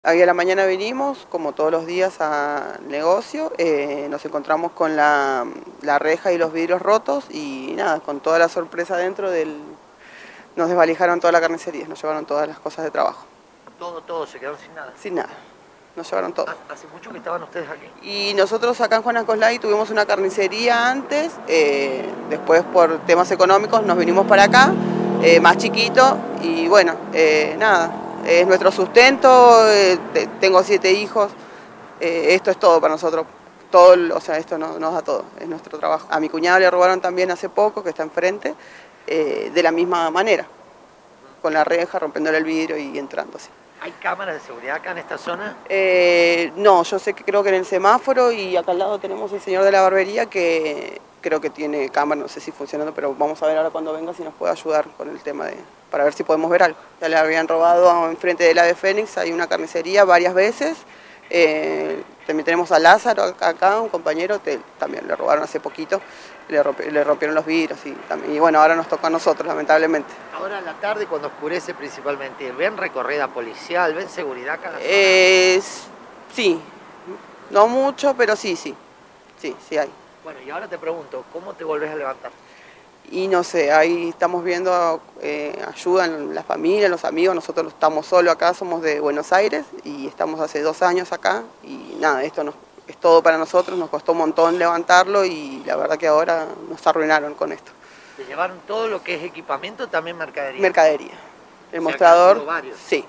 Hoy a la mañana vinimos, como todos los días, al negocio, nos encontramos con la reja y los vidrios rotos y nada, con toda la sorpresa dentro nos desvalijaron toda la carnicería, nos llevaron todas las cosas de trabajo. Todo, se quedaron sin nada. Sin nada, nos llevaron todo. ¿Hace mucho que estaban ustedes aquí? Y nosotros acá en Juan Acoslay tuvimos una carnicería antes, después por temas económicos nos vinimos para acá, más chiquito y bueno, nada. Es nuestro sustento, tengo 7 hijos, esto es todo para nosotros, esto nos da todo, es nuestro trabajo. A mi cuñado le robaron también hace poco, que está enfrente, de la misma manera, con la reja, rompiéndole el vidrio y entrando así. ¿Hay cámaras de seguridad acá en esta zona? No, yo sé que creo que en el semáforo y acá al lado tenemos el señor de la barbería que creo que tiene cámara, no sé si funcionando, pero vamos a ver ahora cuando venga si nos puede ayudar con el tema para ver si podemos ver algo. Ya le habían robado enfrente del Ave Fénix, hay una carnicería varias veces. También tenemos a Lázaro acá, un compañero, también le robaron hace poquito, le rompieron los vidrios y bueno, ahora nos toca a nosotros, lamentablemente. Ahora en la tarde, cuando oscurece principalmente, ¿ven recorrida policial, ven seguridad acá en la zona? Sí, no mucho, pero sí hay. Bueno, y ahora te pregunto, ¿cómo te volvés a levantar? Y no sé, ahí estamos viendo ayuda en la familia, los amigos, nosotros estamos solos acá, somos de Buenos Aires y estamos hace 2 años acá y nada, esto es todo para nosotros, nos costó un montón levantarlo y la verdad que ahora nos arruinaron con esto. ¿Te llevaron todo lo que es equipamiento, también mercadería? Mercadería. El mostrador, sí,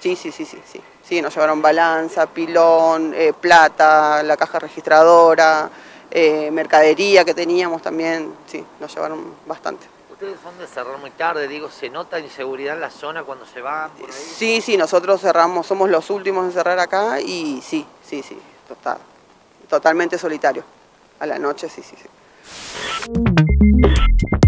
nos llevaron balanza, pilón, plata, la caja registradora, mercadería que teníamos también, sí, nos llevaron bastante. ¿Ustedes son de cerrar muy tarde? Digo, ¿se nota inseguridad en la zona cuando se van por ahí? Sí, nosotros cerramos, somos los últimos en cerrar acá y sí, totalmente solitario. A la noche, sí.